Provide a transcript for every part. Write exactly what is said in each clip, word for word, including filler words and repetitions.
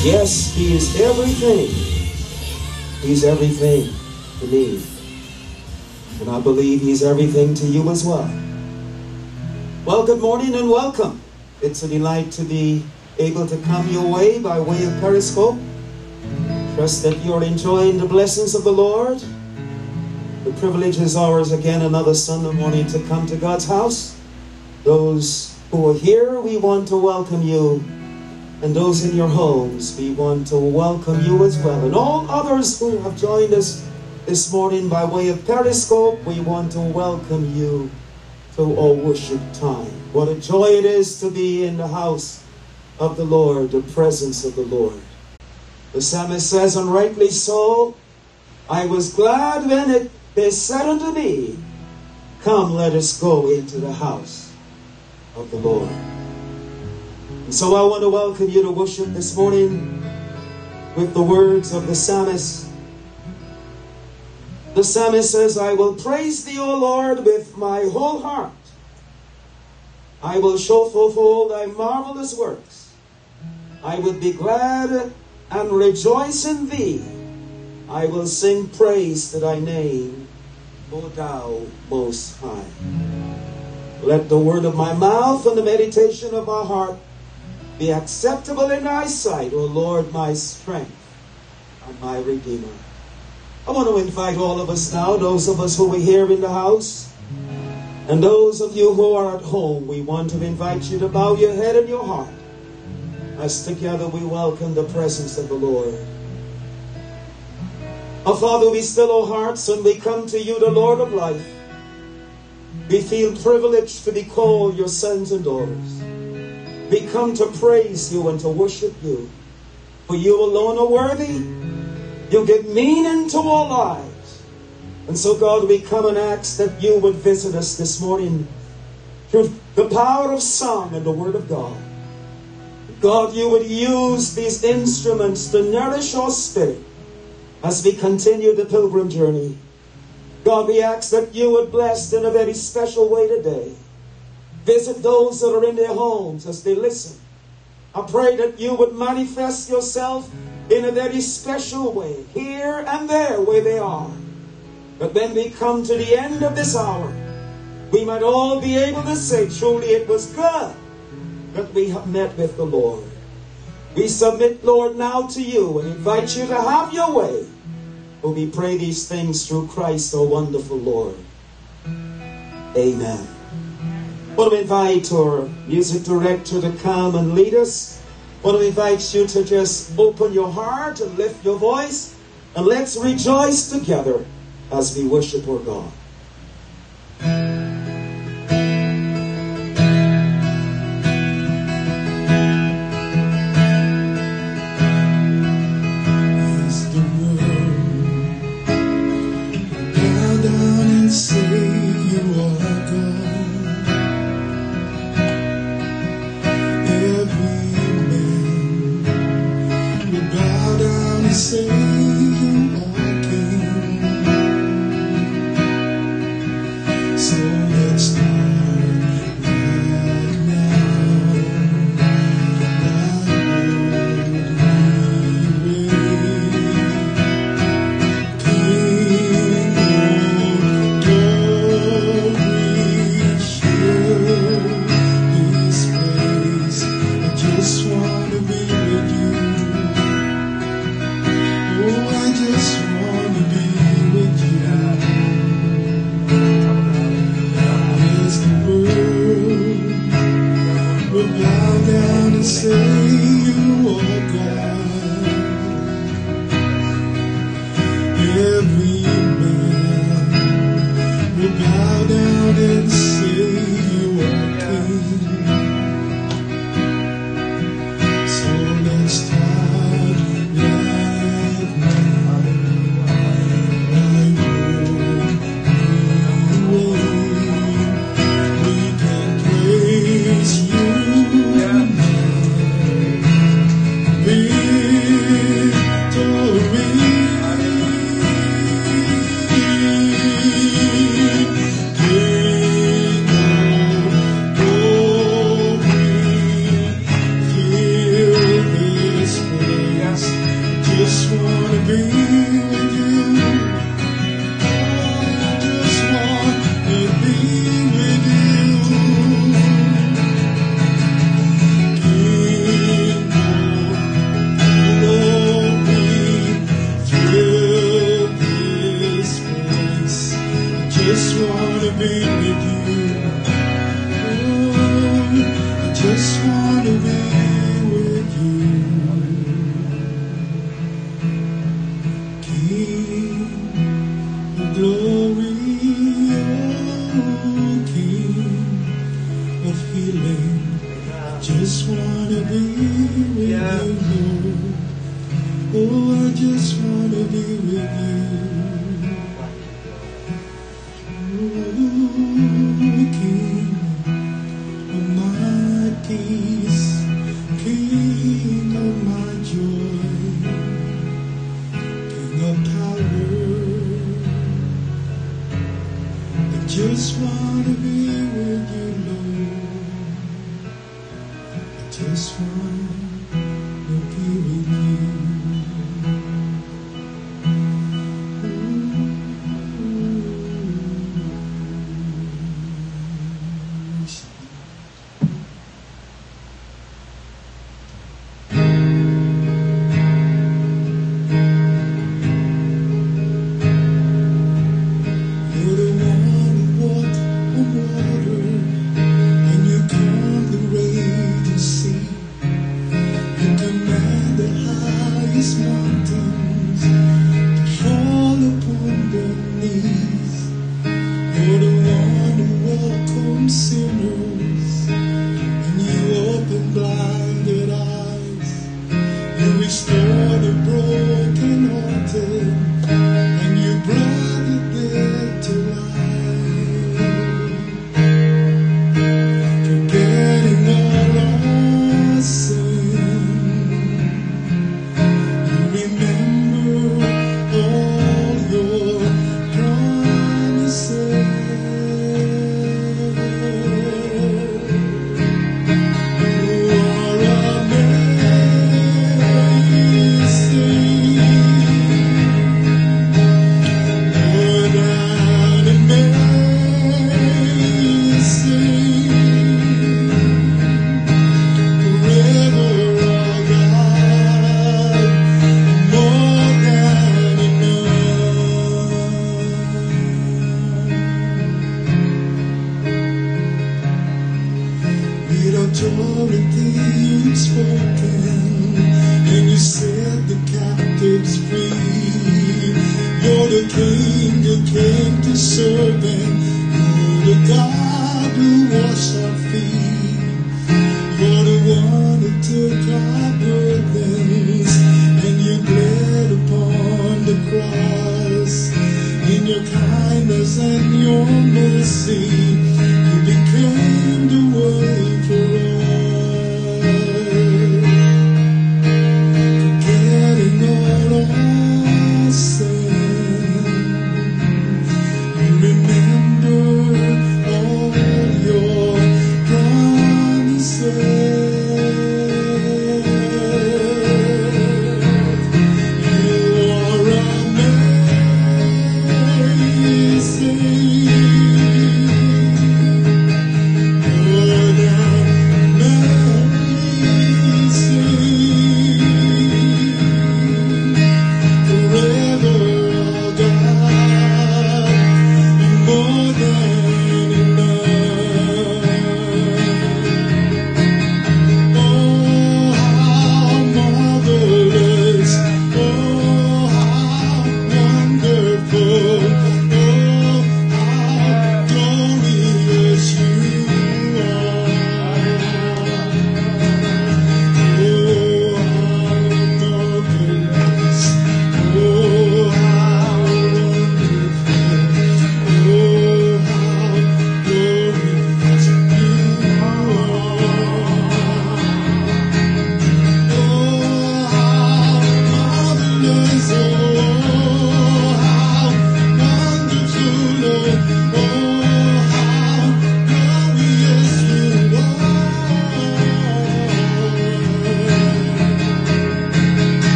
Yes, He is everything. He's everything to me. And I believe He's everything to you as well. Well, good morning and welcome. It's a delight to be able to come your way by way of Periscope. Trust that you're enjoying the blessings of the Lord. The privilege is ours again another Sunday morning to come to God's house. Those who are here, we want to welcome you. And those in your homes, we want to welcome you as well. And all others who have joined us this morning by way of Periscope, we want to welcome you to our worship time. What a joy it is to be in the house of the Lord, the presence of the Lord. The psalmist says, and rightly so, I was glad when it they said unto me, come, let us go into the house of the Lord. And so I want to welcome you to worship this morning with the words of the psalmist. The psalmist says, I will praise thee, O Lord, with my whole heart. I will show forth thy marvelous works. I would be glad and rejoice in thee. I will sing praise to thy name, O thou most high. Let the word of my mouth and the meditation of my heart be acceptable in thy sight, O Lord, my strength and my Redeemer. I want to invite all of us now, those of us who are here in the house, and those of you who are at home, we want to invite you to bow your head and your heart as together we welcome the presence of the Lord. Our Father, we still our hearts and we come to you, the Lord of life. We feel privileged to be called your sons and daughters. We come to praise you and to worship you. For you alone are worthy. You give meaning to our lives. And so, God, we come and ask that you would visit us this morning through the power of song and the word of God. God, you would use these instruments to nourish our spirit as we continue the pilgrim journey. God, we ask that you would bless in a very special way today. Visit those that are in their homes as they listen. I pray that you would manifest yourself in a very special way, here and there where they are. But when we come to the end of this hour, we might all be able to say, truly it was good that we have met with the Lord. We submit, Lord, now to you and invite you to have your way. For we pray these things through Christ, our wonderful Lord. Amen. I want to invite our music director to come and lead us. I want to invite you to just open your heart and lift your voice. And let's rejoice together as we worship our God. Say you are king. just want to be with you, King of glory, oh King of healing. I just want to be with Yeah. you, Lord. Oh, I just want to be with you. King of my peace, King of my joy, King of power. I just want to be with you, Lord. I just want to be with you.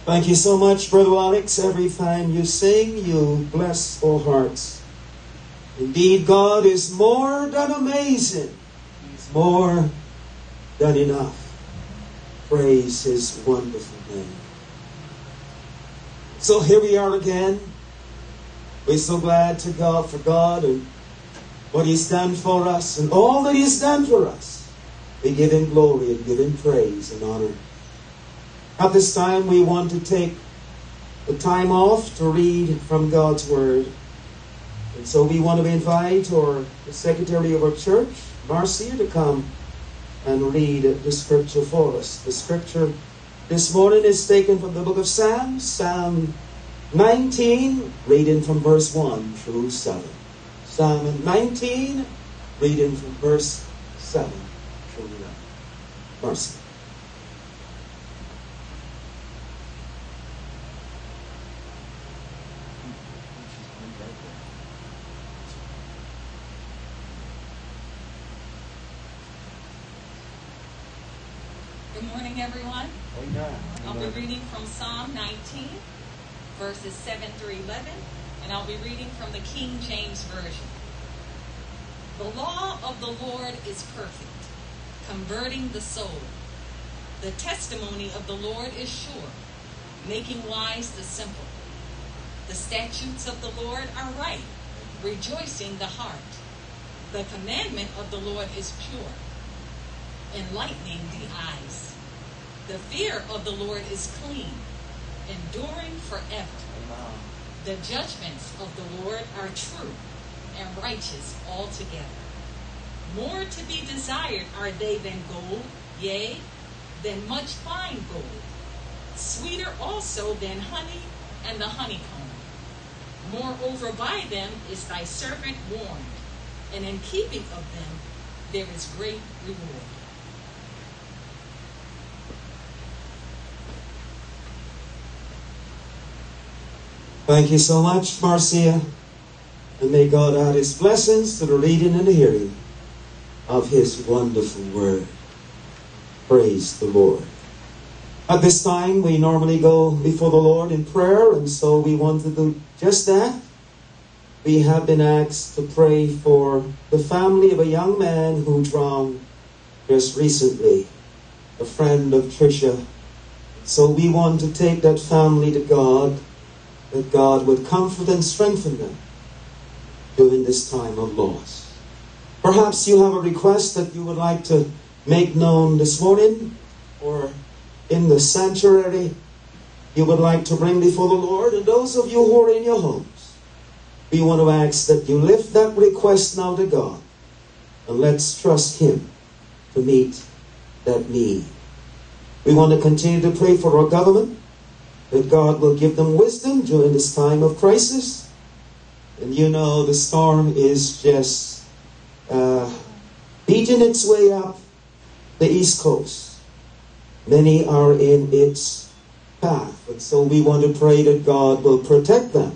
Thank you so much, Brother Alex. Every time you sing, you bless our hearts. Indeed, God is more than amazing. He's more than enough. Praise His wonderful name. So here we are again. We're so glad to God for God and what He's done for us and all that He's done for us. We give Him glory and give Him praise and honor. At this time, we want to take the time off to read from God's Word. And so we want to invite our, the secretary of our church, Marcia, to come and read the scripture for us. The scripture this morning is taken from the book of Psalms, Psalm nineteen, reading from verse one through seven. Psalm nineteen, reading from verse seven through eleven. Marcia. Good morning, everyone. Amen. I'll be reading from Psalm nineteen, verses seven through eleven, and I'll be reading from the King James Version. The law of the Lord is perfect, converting the soul. The testimony of the Lord is sure, making wise the simple. The statutes of the Lord are right, rejoicing the heart. The commandment of the Lord is pure, enlightening the eyes. The fear of the Lord is clean, enduring forever. Amen. The judgments of the Lord are true and righteous altogether. More to be desired are they than gold, yea, than much fine gold. Sweeter also than honey and the honeycomb. Moreover, by them is thy servant warned, and in keeping of them there is great reward. Thank you so much, Marcia. And may God add His blessings to the reading and the hearing of His wonderful word. Praise the Lord. At this time, we normally go before the Lord in prayer, and so we want to do just that. We have been asked to pray for the family of a young man who drowned just recently, a friend of Tricia. So we want to take that family to God, that God would comfort and strengthen them during this time of loss. Perhaps you have a request that you would like to make known this morning, or in the sanctuary you would like to bring before the Lord. And those of you who are in your homes, we want to ask that you lift that request now to God, and let's trust Him to meet that need. We want to continue to pray for our government, that God will give them wisdom during this time of crisis. And you know, the storm is just uh, beating its way up the East Coast. Many are in its path. And so we want to pray that God will protect them.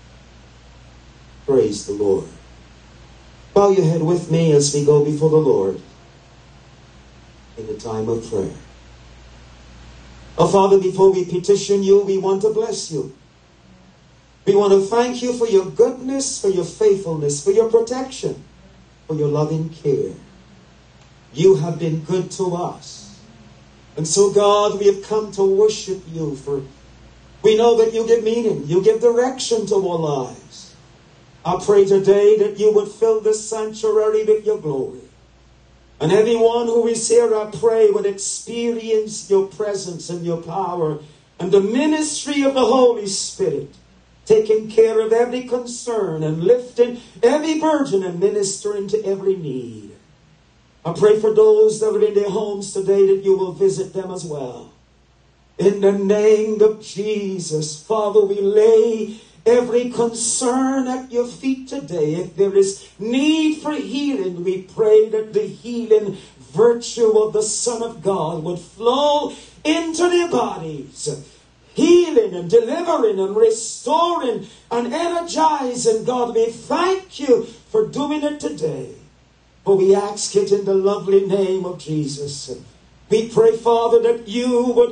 Praise the Lord. Bow your head with me as we go before the Lord in the time of prayer. Oh, Father, before we petition you, we want to bless you. We want to thank you for your goodness, for your faithfulness, for your protection, for your loving care. You have been good to us. And so, God, we have come to worship you, for we know that you give meaning, you give direction to our lives. I pray today that you would fill this sanctuary with your glory. And everyone who is here, I pray, would experience your presence and your power and the ministry of the Holy Spirit, taking care of every concern and lifting every burden and ministering to every need. I pray for those that are in their homes today that you will visit them as well. In the name of Jesus, Father, we lay every concern at your feet today. If there is need for healing, we pray that the healing virtue of the Son of God would flow into their bodies, healing and delivering and restoring and energizing. God, we thank you for doing it today. For we ask it in the lovely name of Jesus. We pray, Father, that you would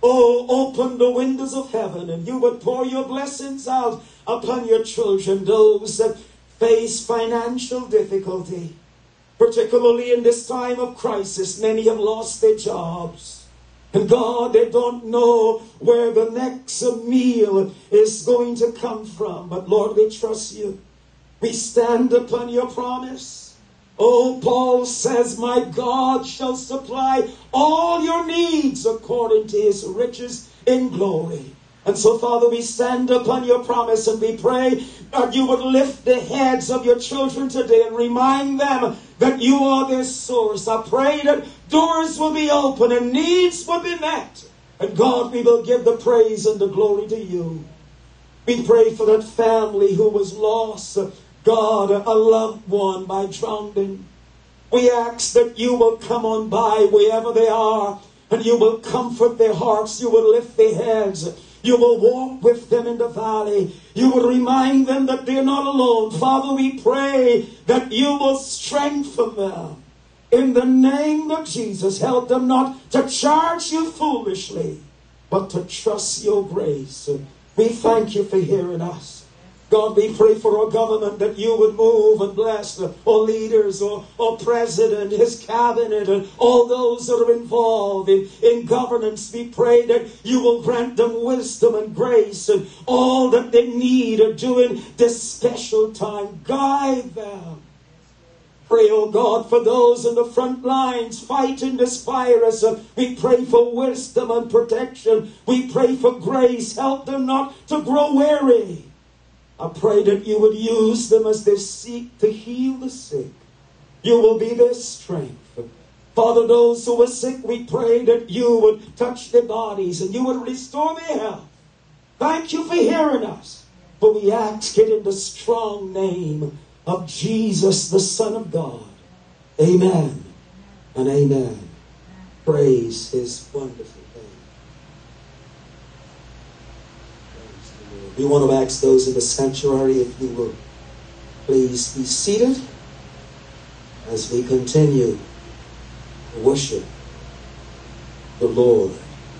Oh, open the windows of heaven and you would pour your blessings out upon your children, those that face financial difficulty. Particularly in this time of crisis, many have lost their jobs. And God, they don't know where the next meal is going to come from. But Lord, we trust you. We stand upon your promise. Oh, Paul says, my God shall supply all your needs according to his riches in glory. And so, Father, we stand upon your promise and we pray that you would lift the heads of your children today and remind them that you are their source. I pray that doors will be open and needs will be met. And God, we will give the praise and the glory to you. We pray for that family who was lost, God, a loved one by drowning. We ask that you will come on by wherever they are and you will comfort their hearts. You will lift their heads. You will walk with them in the valley. You will remind them that they're not alone. Father, we pray that you will strengthen them. In the name of Jesus, help them not to charge you foolishly, but to trust your grace. We thank you for hearing us. God, we pray for our government that you would move and bless our leaders, or our president, his cabinet, and all those that are involved in, in governance. We pray that you will grant them wisdom and grace and all that they need during this special time. Guide them. Pray, oh God, for those in the front lines fighting this virus. We pray for wisdom and protection. We pray for grace. Help them not to grow weary. I pray that you would use them as they seek to heal the sick. You will be their strength. Father, those who are sick, we pray that you would touch their bodies and you would restore their health. Thank you for hearing us. For we ask it in the strong name of Jesus, the Son of God. Amen and amen. Praise his wonderful name. We want to ask those in the sanctuary if you will please be seated as we continue to worship the Lord.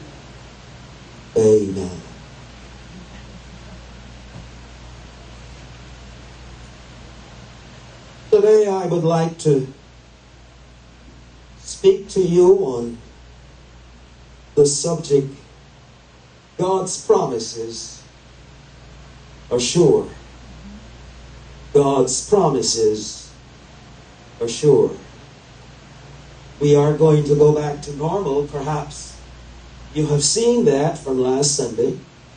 Amen. Today I would like to speak to you on the subject, God's promises are sure. God's promises are sure. We are going to go back to normal. Perhaps you have seen that from last Sunday.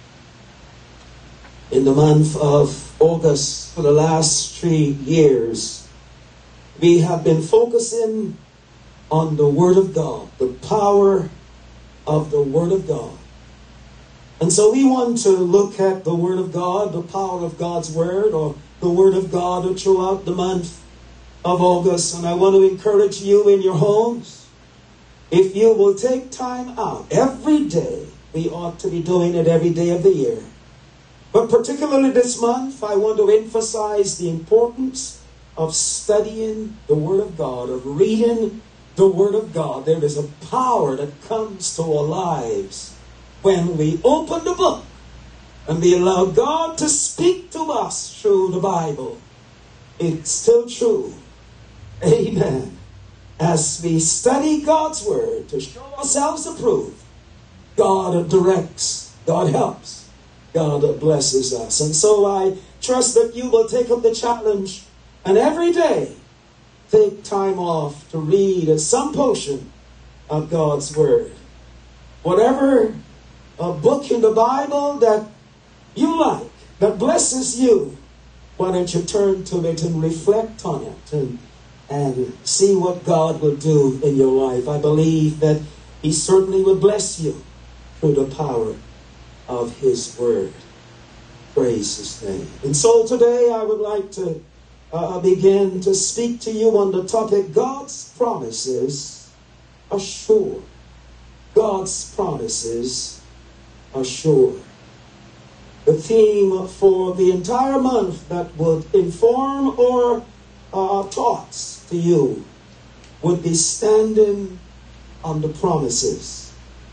In the month of August, for the last three years, we have been focusing on the Word of God, the power of the Word of God. And so we want to look at the Word of God, the power of God's Word, or the Word of God throughout the month of August. And I want to encourage you in your homes, if you will take time out every day. We ought to be doing it every day of the year. But particularly this month, I want to emphasize the importance of studying the Word of God, of reading the Word of God. There is a power that comes to our lives when we open the book and we allow God to speak to us through the Bible. It's still true. Amen. As we study God's Word to show ourselves approved, God directs, God helps, God blesses us. And so I trust that you will take up the challenge and every day take time off to read some portion of God's Word. Whatever a book in the Bible that you like, that blesses you, why don't you turn to it and reflect on it and, and see what God will do in your life. I believe that he certainly will bless you through the power of his Word. Praise his name. And so today I would like to uh, begin to speak to you on the topic, God's promises are sure. God's promises are sure. The theme for the entire month that would inform our uh, thoughts to you would be standing on the promises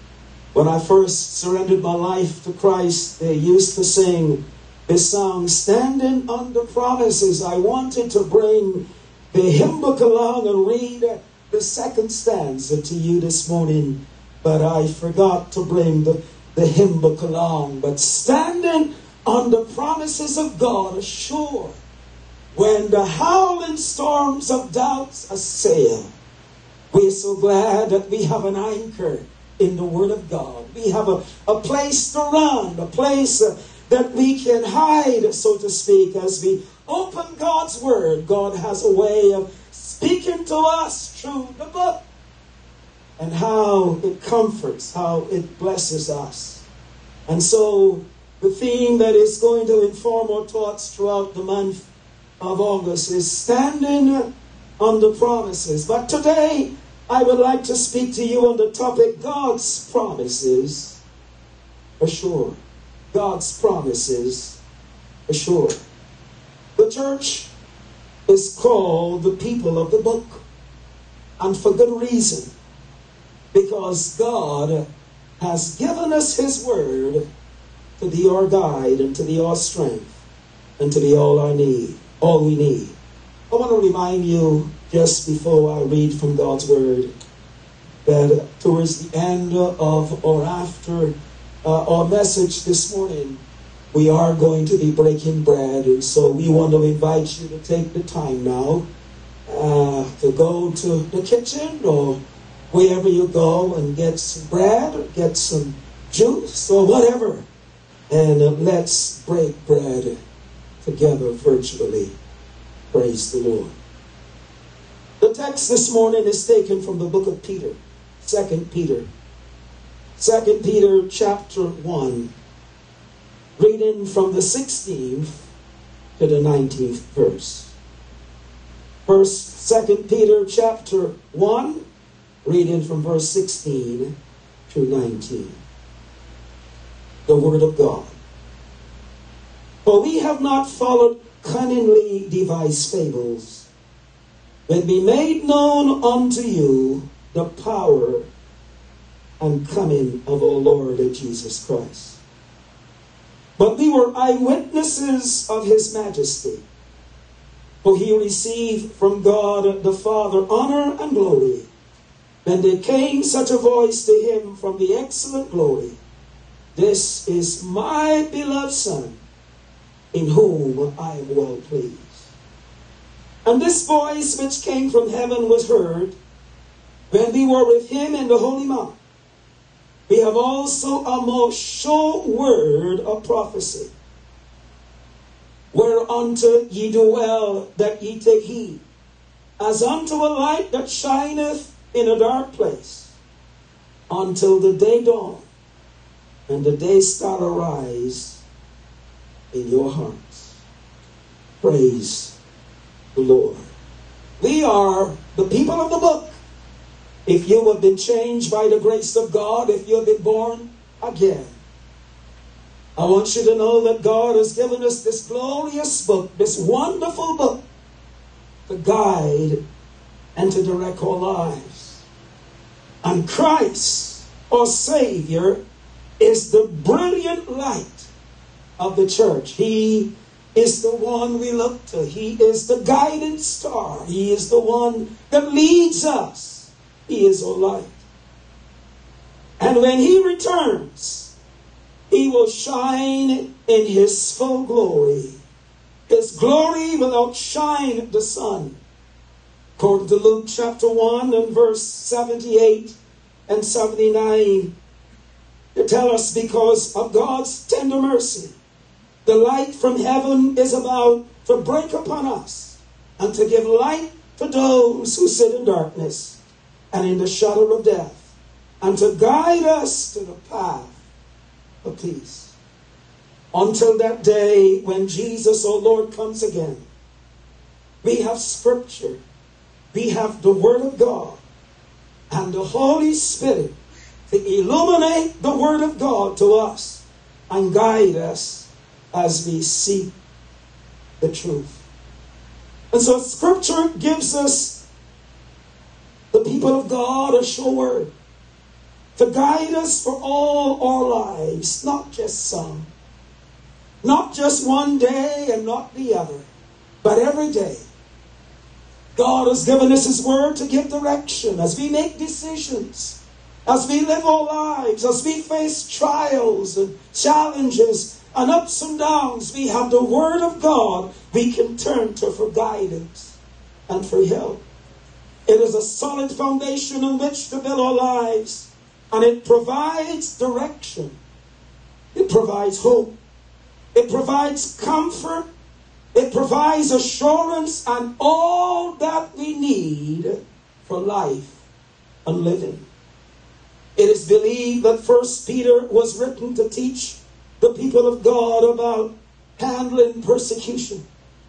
When I first surrendered my life to Christ, they used to sing this song, Standing Under Promises. I wanted to bring the hymn book along and read the second stanza to you this morning, but I forgot to bring the, the hymn book along. But standing on the promises of God assure, when the howling storms of doubts assail, we're so glad that we have an anchor in the Word of God. We have a, a place to run, a place uh, that we can hide, so to speak. As we open God's Word, God has a way of speaking to us through the book, and how it comforts, how it blesses us. And so the theme that is going to inform our thoughts throughout the month of August is standing on the promises. But today I would like to speak to you on the topic, God's promises assure. God's promises assure. The church is called the people of the book, and for good reason, because God has given us His Word to be our guide and to be our strength and to be all our need, all we need. I want to remind you, just before I read from God's Word, that towards the end of or after uh, our message this morning, we are going to be breaking bread. And so we want to invite you to take the time now uh, to go to the kitchen or wherever you go and get some bread or get some juice or whatever. And uh, let's break bread together virtually. Praise the Lord. The text this morning is taken from the book of Peter, Second Peter. Second Peter chapter one, reading from the sixteenth to the nineteenth verse. First, Second Peter chapter one, reading from verse sixteen to nineteen. The Word of God. For we have not followed cunningly devised fables, but be made known unto you the power and coming of our Lord Jesus Christ. But we were eyewitnesses of His majesty. For He received from God the Father honor and glory. And there came such a voice to Him from the excellent glory, This is my beloved Son, in whom I am well pleased. And this voice which came from heaven was heard when we were with Him in the Holy Mount. We have also a most sure word of prophecy, whereunto ye do well that ye take heed, as unto a light that shineth in a dark place, until the day dawn, and the day star arise in your hearts. Praise the Lord. We are the people of the book. If you have been changed by the grace of God, if you have been born again, I want you to know that God has given us this glorious book, this wonderful book, to guide and to direct our lives. And Christ, our Savior, is the brilliant light of the church. He is the one we look to. He is the guiding star. He is the one that leads us. He is our light. And when He returns, He will shine in His full glory. His glory will outshine the sun. According to Luke chapter one and verse seventy-eight and seventy-nine, to tell us, because of God's tender mercy, the light from heaven is about to break upon us and to give light to those who sit in darkness and in the shadow of death, and to guide us to the path of peace. Until that day when Jesus, our Lord, comes again, we have Scripture, we have the Word of God, and the Holy Spirit to illuminate the Word of God to us and guide us as we seek the truth. And so Scripture gives us, the people of God, a sure word. to guide us for all our lives, not just some. Not just one day and not the other, but every day. God has given us His Word to give direction as we make decisions, as we live our lives, as we face trials and challenges and ups and downs. We have the Word of God we can turn to for guidance and for help. It is a solid foundation on which to build our lives, and it provides direction. It provides hope. It provides comfort. It provides assurance and all that we need for life and living. It is believed that First Peter was written to teach the people of God about handling persecution,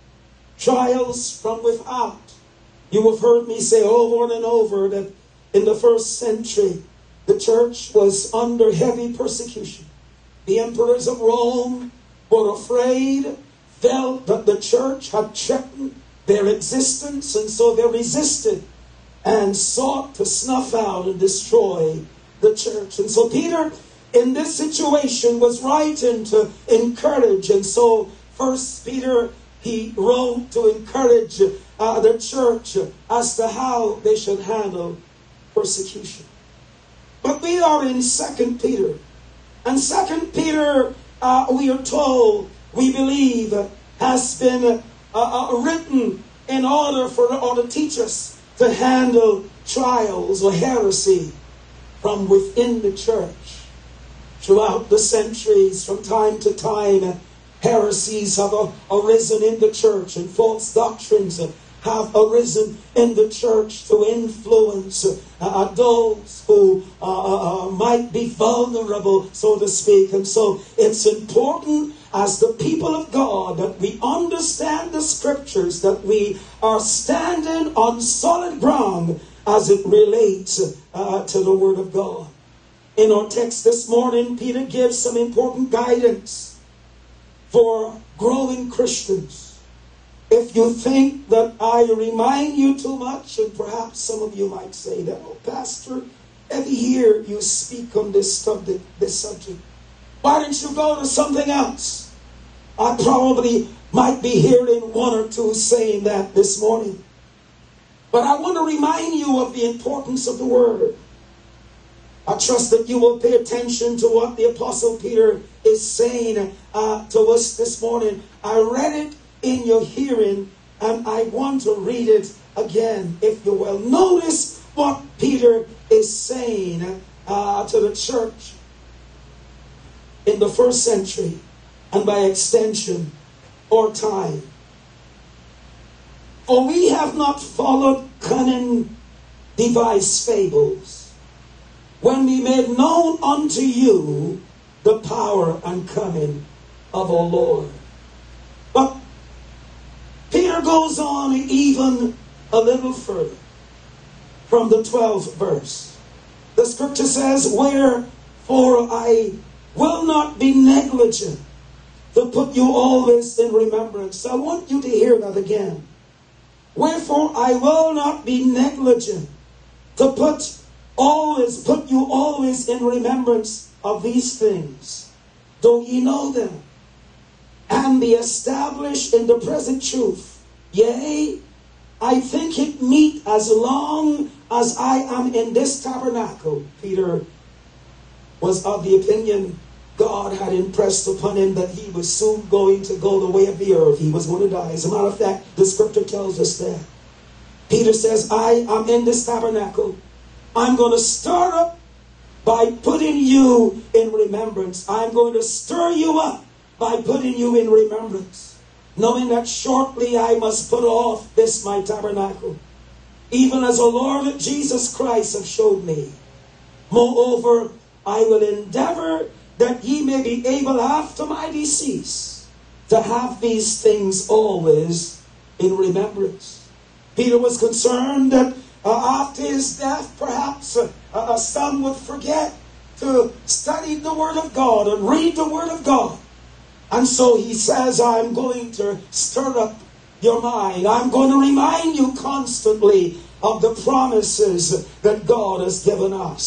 trials from without. You have heard me say over and over that in the first century, the church was under heavy persecution. The emperors of Rome were afraid, felt that the church had threatened their existence, and so they resisted and sought to snuff out and destroy the church. And so Peter, in this situation, was writing to encourage. And so First Peter, he wrote to encourage uh, the church as to how they should handle persecution. But we are in Second Peter. And Second Peter, uh, we are told, we believe, has been uh, uh, written in order for or to teach us to handle trials or heresy from within the church. Throughout the centuries, from time to time, heresies have uh, arisen in the church, and false doctrines uh, have arisen in the church to influence uh, those who uh, uh, might be vulnerable, so to speak. And so it's important as the people of God that we understand the scriptures, that we are standing on solid ground as it relates uh, to the Word of God. In our text this morning, Peter gives some important guidance for growing Christians. If you think that I remind you too much, and perhaps some of you might say that, oh, Pastor, every year you speak on this subject, this subject. Why don't you go to something else? I probably might be hearing one or two saying that this morning. But I want to remind you of the importance of the Word. I trust that you will pay attention to what the Apostle Peter is saying uh, to us this morning. I read it in your hearing, and I want to read it again, if you will. Notice what Peter is saying uh, to the church in the first century, and by extension, our time. For we have not followed cunning devised fables, when we made known unto you the power and coming of our Lord. But Peter goes on even a little further from the twelfth verse. The scripture says, wherefore I will not be negligent to put you always in remembrance. I want you to hear that again. Wherefore I will not be negligent to put always put you always in remembrance of these things, though ye know them, and be established in the present truth. Yea, I think it meet as long as I am in this tabernacle. Peter was of the opinion God had impressed upon him that he was soon going to go the way of the earth. He was going to die. As a matter of fact, the scripture tells us that. Peter says, I am in this tabernacle. I'm going to stir up by putting you in remembrance. I'm going to stir you up by putting you in remembrance, knowing that shortly I must put off this my tabernacle, even as the Lord Jesus Christ have showed me. Moreover, I will endeavor that ye may be able after my decease to have these things always in remembrance. Peter was concerned that uh, after his death, perhaps uh, uh, some would forget to study the Word of God and read the Word of God. And so he says, I'm going to stir up your mind. I'm going to remind you constantly of the promises that God has given us.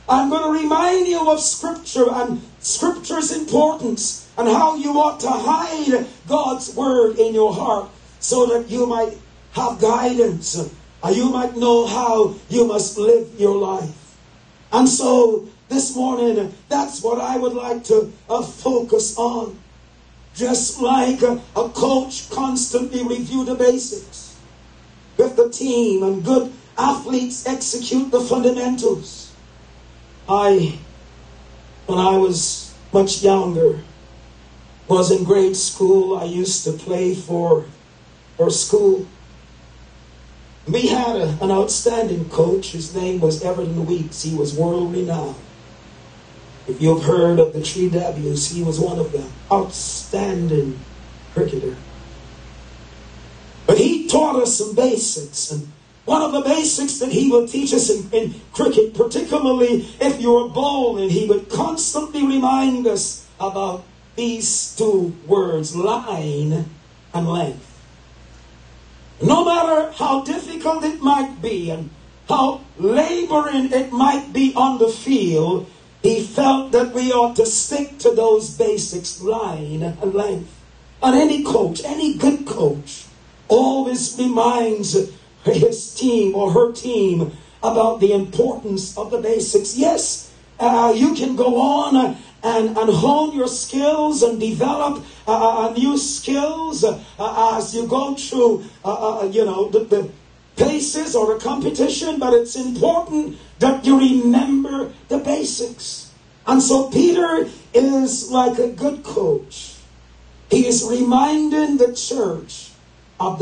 I'm going to remind you of Scripture and Scripture's importance and how you ought to hide God's Word in your heart so that you might have guidance and you might know how you must live your life. And so this morning, that's what I would like to uh, focus on. Just like a, a coach constantly review the basics with the team and good athletes execute the fundamentals. I, when I was much younger, was in grade school. I used to play for, for school. We had a, an outstanding coach. His name was Everton Weeks. He was world renowned. If you've heard of the three W's, he was one of them. Outstanding cricketer. But he taught us some basics. And one of the basics that he would teach us in, in cricket, particularly if you were bowling, he would constantly remind us about these two words, line and length. No matter how difficult it might be and how laboring it might be on the field, he felt that we ought to stick to those basics, line and length. And any coach, any good coach, always reminds his team or her team about the importance of the basics. Yes, uh, you can go on and, and hone your skills and develop uh, new skills uh, as you go through, uh, uh, you know, the, the paces or the competition, but it's important that you remember the basics. And so Peter is like a good coach. He is reminding the church of the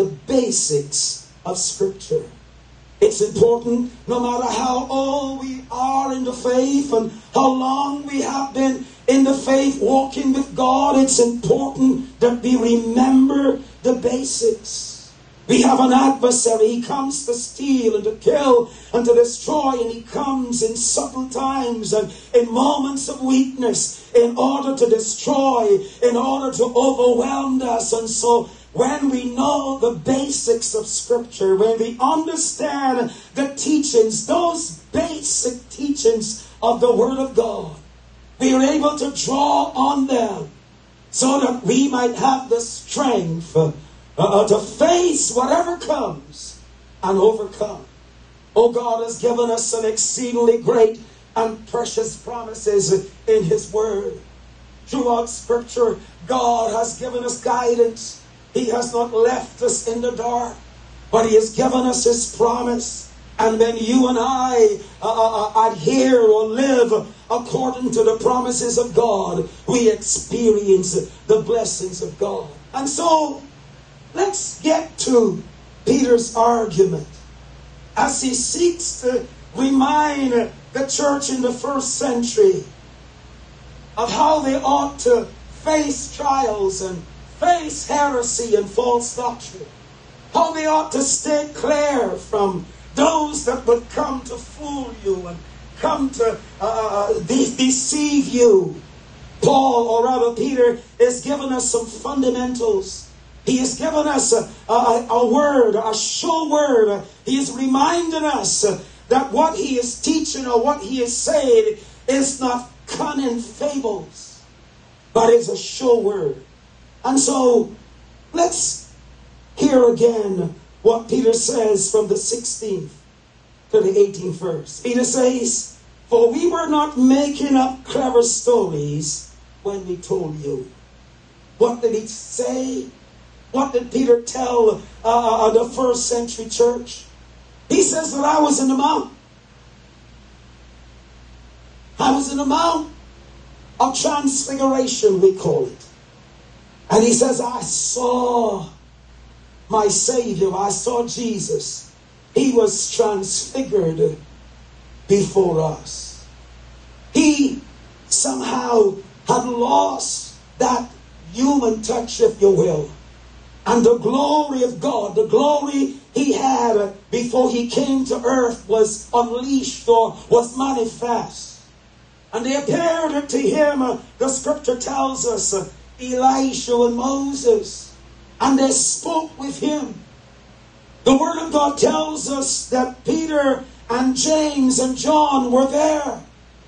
basics of Scripture. It's important, no matter how old we are in the faith and how long we have been in the faith walking with God, it's important that we remember the basics. We have an adversary. He comes to steal and to kill and to destroy, and he comes in subtle times and in moments of weakness in order to destroy, in order to overwhelm us. And so when we know the basics of Scripture, when we understand the teachings, those basic teachings of the Word of God, we are able to draw on them so that we might have the strength uh, uh, to face whatever comes and overcome. Oh, God has given us some exceedingly great and precious promises in His Word. Throughout Scripture, God has given us guidance. He has not left us in the dark, but He has given us His promise. And when you and I uh, uh, adhere or live according to the promises of God, we experience the blessings of God. And so, let's get to Peter's argument as he seeks to remind the church in the first century of how they ought to face trials and face heresy and false doctrine. How they ought to stay clear from those that would come to fool you and come to uh, de- deceive you. Paul, or rather Peter, is giving us some fundamentals. He has given us a, a, a word, a sure word. He is reminding us that what he is teaching or what he is saying is not cunning fables, but is a sure word. And so, let's hear again what Peter says from the sixteenth to the eighteenth verse. Peter says, "For we were not making up clever stories when we told you." What did he say? What did Peter tell uh, the first century church? He says that I was in the mount. I was in the mount of transfiguration, we call it. And he says, I saw my Savior. I saw Jesus. He was transfigured before us. He somehow had lost that human touch, if you will. And the glory of God, the glory he had before he came to earth was unleashed or was manifest. And they appeared to him, uh, the scripture tells us, uh, Elisha and Moses. And they spoke with him. The Word of God tells us that Peter and James and John were there.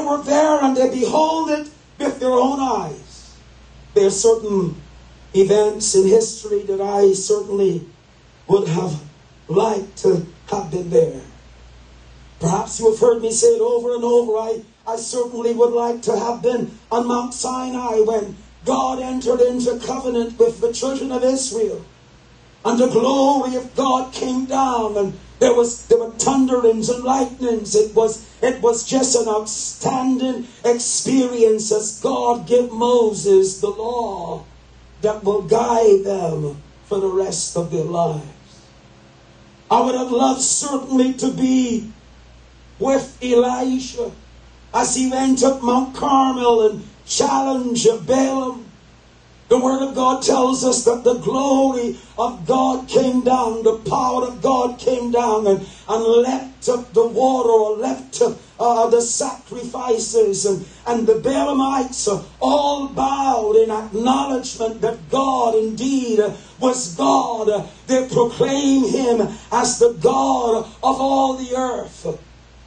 were there and they behold it with their own eyes. There are certain events in history that I certainly would have liked to have been there. Perhaps you have heard me say it over and over. I, I certainly would like to have been on Mount Sinai when God entered into covenant with the children of Israel. And the glory of God came down, and there was there were thunderings and lightnings. It was it was just an outstanding experience as God gave Moses the law that will guide them for the rest of their lives. I would have loved certainly to be with Elijah as he went up Mount Carmel and challenged Balaam. The Word of God tells us that the glory of God came down, the power of God came down and, and leapt up the water, or leapt up uh, the sacrifices, and, and the Balaamites uh, all bowed in acknowledgement that God indeed uh, was God. Uh, they proclaimed Him as the God of all the earth.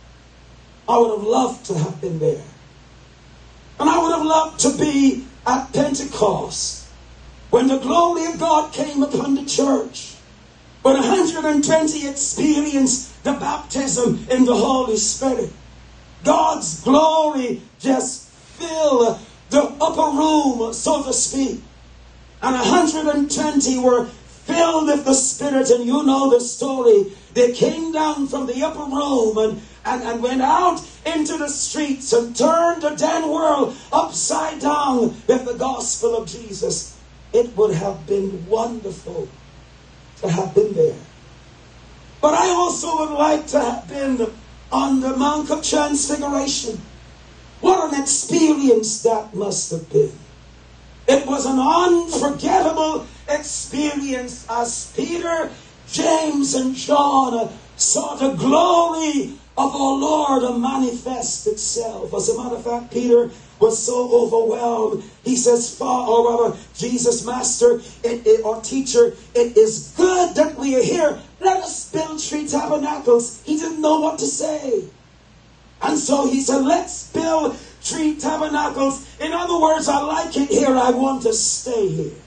I would have loved to have been there. And I would have loved to be at Pentecost, when the glory of God came upon the church, when one hundred twenty experienced the baptism in the Holy Spirit. God's glory just filled the upper room, so to speak. And one hundred twenty were filled with the Spirit, and you know the story. They came down from the upper room and And, and went out into the streets and turned the then world upside down with the gospel of Jesus. It would have been wonderful to have been there. But I also would like to have been on the Mount of Transfiguration. What an experience that must have been. It was an unforgettable experience as Peter, James, and John saw the glory of our Lord manifest itself. As a matter of fact, Peter was so overwhelmed. He says, Father, or rather, Jesus, Master, it, it, or Teacher, it is good that we are here. Let us build three tabernacles. He didn't know what to say. And so he said, let's build three tabernacles. In other words, I like it here. I want to stay here.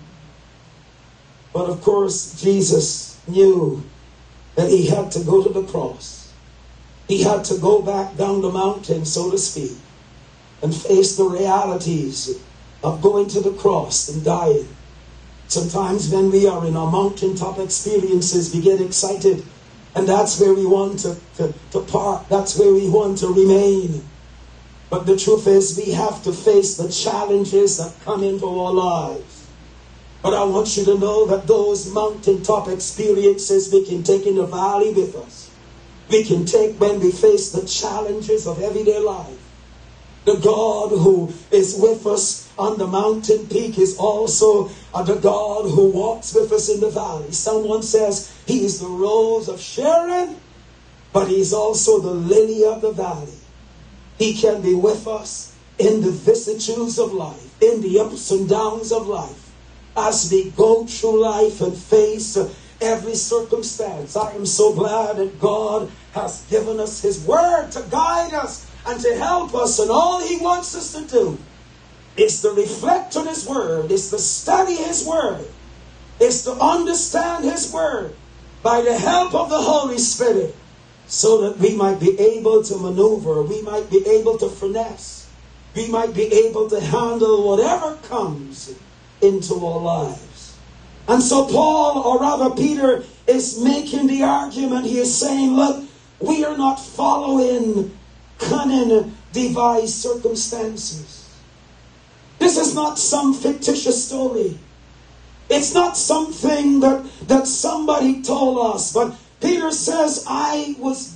But of course, Jesus knew that he had to go to the cross. He had to go back down the mountain, so to speak, and face the realities of going to the cross and dying. Sometimes when we are in our mountaintop experiences, we get excited, and that's where we want to, to, to park. That's where we want to remain. But the truth is, we have to face the challenges that come into our lives. But I want you to know that those mountaintop experiences we can take in the valley with us. We can take when we face the challenges of everyday life. The God who is with us on the mountain peak is also the God who walks with us in the valley. Someone says he is the rose of Sharon, but he's also the lily of the valley. He can be with us in the vicissitudes of life, in the ups and downs of life, as we go through life and face every circumstance. I am so glad that God has given us His Word to guide us and to help us, and all He wants us to do is to reflect on His Word, is to study His Word, is to understand His Word by the help of the Holy Spirit, so that we might be able to maneuver, we might be able to finesse, we might be able to handle whatever comes into our lives. And so Paul, or rather Peter, is making the argument. He is saying, look, we are not following cunning, devised circumstances. This is not some fictitious story. It's not something that, that somebody told us. But Peter says, I was